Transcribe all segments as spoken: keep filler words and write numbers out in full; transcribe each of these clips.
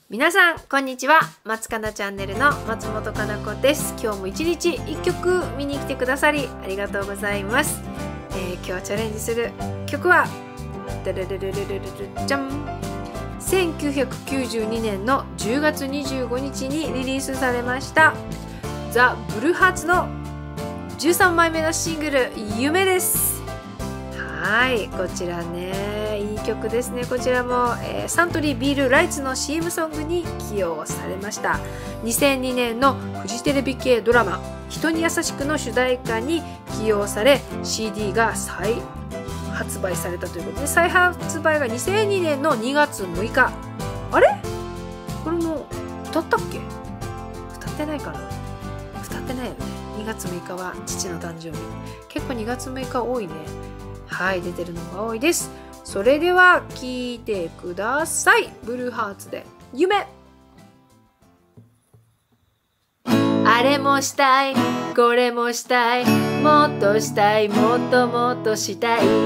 皆さんこんにちは。松かなチャンネルの松本かな子です。今日も一日一曲見に来てくださりありがとうございます。えー、今日はチャレンジする曲はダルルルルルルルじゃんせんきゅうひゃくきゅうじゅうにねんのじゅうがつにじゅうごにちにリリースされましたザ・ブルーハーツのじゅうさんまいめのシングル夢です。はい、こちらね、いい曲ですね。こちらも、えー、サントリービールライツの シーエム ソングに起用されました。にせんにねんのフジテレビ系ドラマ人に優しくの主題歌に起用され シーディー が再発売されたということで、再発売がにせんにねんのにがつむいか。あれこれも歌ったっけ？歌ってないかな？歌ってないよね。にがつむいかは父の誕生日。結構にがつむいか多いね。はい、出てるのが多いです。それでは聴いてください。ブルーハーツで夢。あれもしたい、これもしたい、もっとしたい、もっともっとしたい。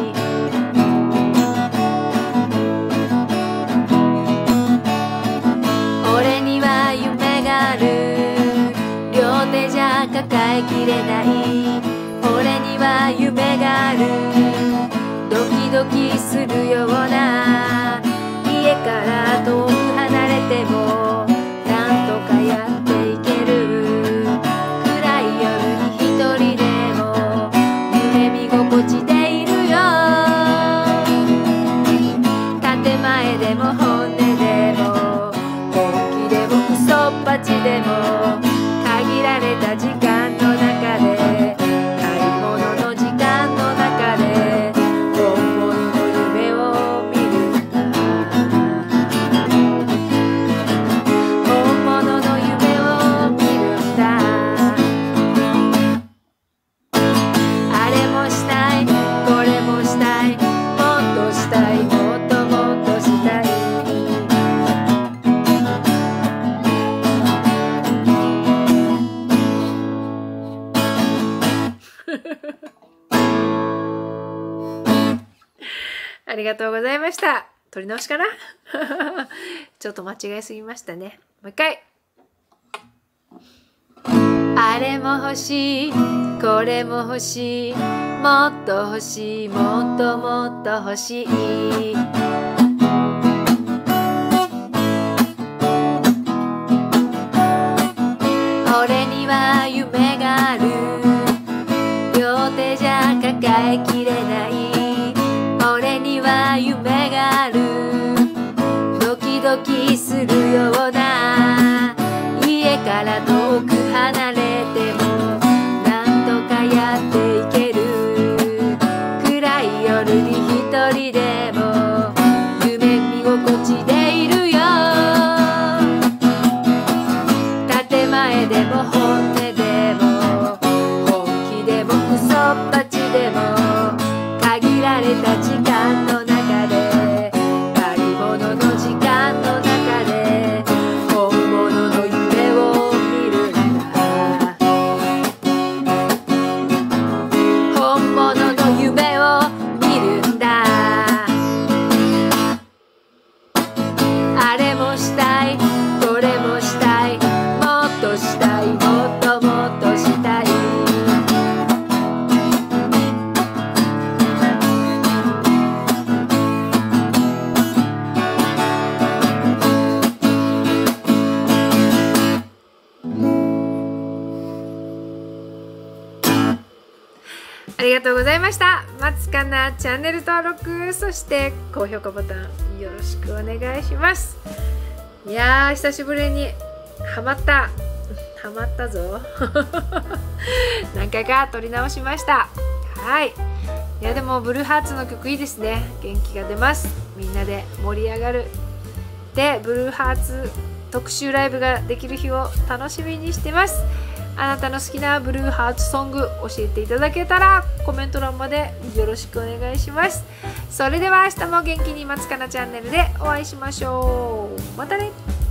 俺には夢がある、両手じゃ抱えきれない。俺には夢がある、ドキドキするような。家から遠く離れてもなんとかやっていける。暗い夜に一人でも夢見心地でいるよ。建前でも本音でも本気でも嘘っぱちでも限られた時間の中でありがとうございました。撮り直しかなちょっと間違えすぎましたね。もう一回。あれも欲しい、これも欲しい、もっと欲しい、もっともっと欲しい。俺には夢がある、両手じゃ抱えきれない。俺には夢がある、ドキドキするような。家から遠く離れてもなんとかやっていける。暗い夜に一人でも夢見心地でいるよ。建前でも本音でも本気でも嘘っぱちでも限られた時間の中で借り物の時間の中で本物の夢を見るんだ。本物の夢を見るんだ。あれもしたい、これもしたい、もっとしたい、もっともっとしたい。ありがとうございました。松かなチャンネル登録、そして高評価ボタンよろしくお願いします。いやー、久しぶりにハマったハマったぞ何回か撮り直しました。はい、いやでもブルーハーツの曲いいですね。元気が出ます。みんなで盛り上がる。でブルーハーツ特集ライブができる日を楽しみにしてます。あなたの好きなブルーハーツソング教えていただけたらコメント欄までよろしくお願いします。それでは明日も元気に松かなチャンネルでお会いしましょう。またね。